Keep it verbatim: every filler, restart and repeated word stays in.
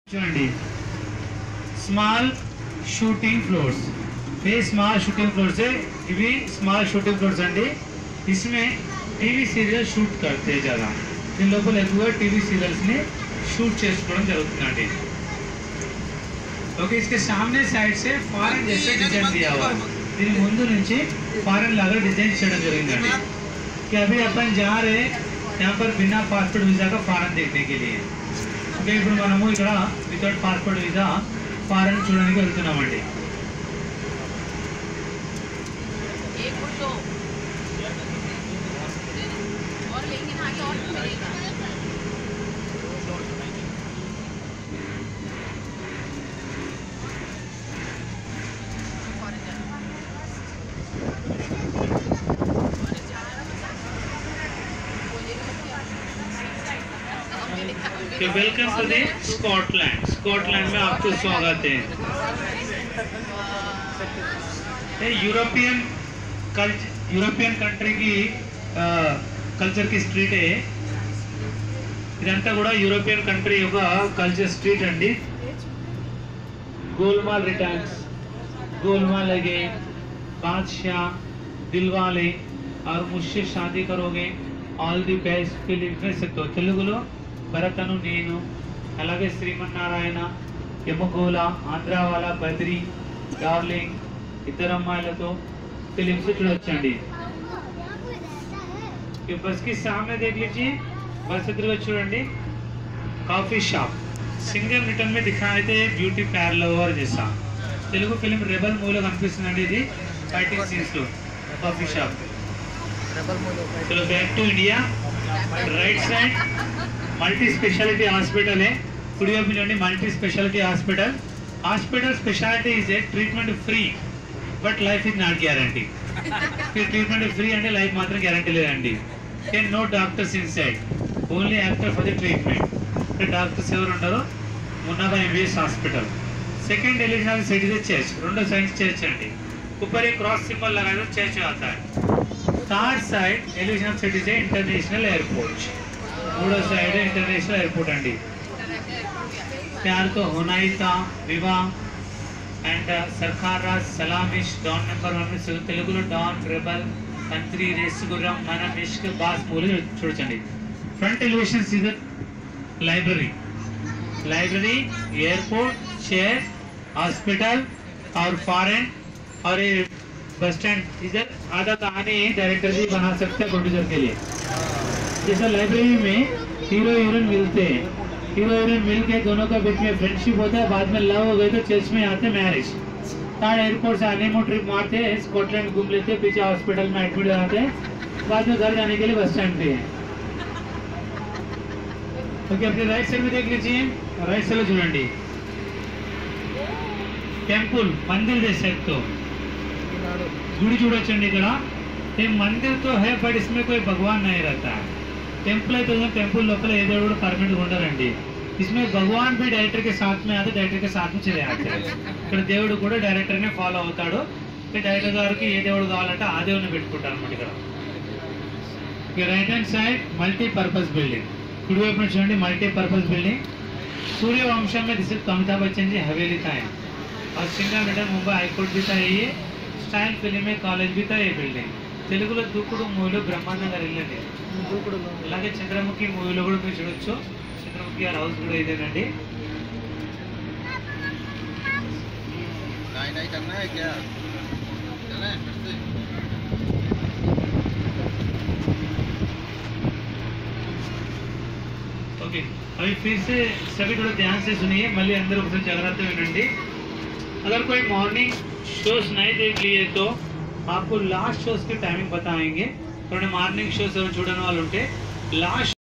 చూడండి small shooting floors ये small shooting floors है इवी स्मॉल शूटिंग फ्लोर्स अंडी इसमें टीवी सीरियल शूट करते हैं ज़्यादा इन लोगों ने ఎక్కువగా टीवी सीरियल्स ने शूट చేసుకోవడం జరుగుతుందండి ओके इसके सामने साइड से फॉरेन जैसे डिजाइन दिया हुआ है దీని ముందు నుంచి फॉरेन लागा डिजाइन చేయడం జరిగిందండి कि अभी अपन जा रहे हैं यहाँ पर बिना पासपोर्ट वीजा का फॉरेन देखने के लिए ओके ఇప్పుడు మనము ఇక్కడ వితౌట్ పాస్పోర్ట్ వీసా ఫారెన్ చూడడానికి వెళ్తున్నామండి कि welcome to the Scotland Scotland में आपको स्वागत है ये यूरोपियन कल्चर यूरोपियन कंट्री की कल्चर की स्ट्रीट है ఇదంతా కూడా యూరోపియన్ కంట్రీ యొక్క కల్చర్ స్ట్రీట్ అండి गोलमाल रिटर्न्स गोलमाल अगेन बादशाह दिलवाले और मुझसे शादी करोगे ऑल दी बेस्ट फिल्म में सकते हो తెలుగులో భరతను నేను అలాగే శ్రీమన్నారాయణ యమగోళ ఆంధ్రావాల బద్రి డార్లింగ్ ఇద్దరు అమ్మాయిలతో ఫిలిమ్స్ చూడొచ్చండి ये बस के सामने देख लीजिए बस इधर చూడండి कॉफी शॉप सिंगल रिटर्न में दिखाए थे ब्यूटी पार्लर जैसा తెలుగు ఫిలిం రెబల్ మూవీలో కనిపిస్తుందండి ఇది ఫైటింగ్ సీన్స్ లో कॉफी शॉप రెబల్ మూవీలో चलो back to India right side multi speciality hospital है कुड़िया में multi speciality hospital hospital speciality is a treatment free but life is not guarantee treatment free अंटे लाइफ मात्र ग्यारंटी लेదండి can no doctors inside only after for the treatment doctors ఎవరు ఉంటారో Munnabhai MBBS hospital second eligible city से church రెండో సైన్స్ church అండి ऊपर एक क्रॉस सिंबल लगा है चर्च आता है थर्ड साइड एलिजिबल सिटी से इंटरनेशनल एयरपोर्ट मूडो साइड इंटरनेशनल एयरपोर्ट अंडी प्यार तो होना ही था विवाह एंड सरकार राज सलामिश डॉन नंबर वन में तेलुगुलो Don Rebel Kantri Race Gurram मन इश्क बास मूवी చూడొచ్చండి front elevation is library library airport church hospital और फॉरेन और बस स्टैंड इधर आधा कहानी डायरेक्टर जी बना सकते हैं प्रोड्यूसर के लिए जैसा लाइब्रेरी में हीरो हीरोइन मिलते हैं हीरो हीरोइन मिल के दोनों का बीच में फ्रेंडशिप होता है बाद में लव हो गए तो चर्च में आते मैरिज थर्ड एयरपोर्ट से हनीमून ट्रिप मारते हैं स्कॉटलैंड घूम लेते हैं पीछे हॉस्पिटल में एडमिट रहते हैं बाद में घर जाने के लिए बस स्टैंड पे है ओके अपने राइट साइड में देख लीजिए राइट साइड में చూడండి टेंपल मंदिर देख सकते हो गुड़ी చూడొచ్చండి ఇక్కడ ये मंदिर तो है बट इसमें कोई भगवान नहीं रहता है टेंपल है तो टेंपल लोकल ये దేవుడు పర్మనెంట్ ఉండరండి इसमें भगवान भी डायरेक्टर के साथ में आते डायरेक्टर के साथ में चले आते हैं ఇక్కడ దేవుడు కూడా డైరెక్టర్ నే ఫాలో అవుతాడు ఈ డైరెక్టర్ గారికి ఏ దేవుడు కావాలంటే ఆ దేవుని పెట్టుకుంటారు అన్నమాట ఇక్కడ ఈ right hand side multi purpose building कुड़ी వైపు నుంచి చూడండి మల్టీ పర్పస్ బిల్డింగ్ सूर्यवंशम में जिसे अमिताभ बच्चन जी हवेली था और सिंगल मीटर मुंबई हाईकोर्ट भी था ये स्टाइल फिल्म में कॉलेज भी था ये बिल्डिंग తెలుగులో దూకుడు మూవీలో బ్రహ్మాండంగా వెళ్ళండి దూకుడు అలాగే చంద్రముఖి మూవీలో కూడా మీరు చూడొచ్చు చంద్రముఖి గారి హౌస్ కూడా ఇదేనండి नहीं नहीं करना है क्या चलें फिर से ओके अभी फिर से सभी थोड़ा ध्यान से सुनिए मल्ली अंदर उसे जागराते विनंडी अगर कोई मॉर्निंग शोज नहीं देख लिए तो आपको लास्ट शोज की टाइमिंग बताएंगे थोड़े मॉर्निंग शोज చూడని వాళ్ళు ఉంటే లాస్ట్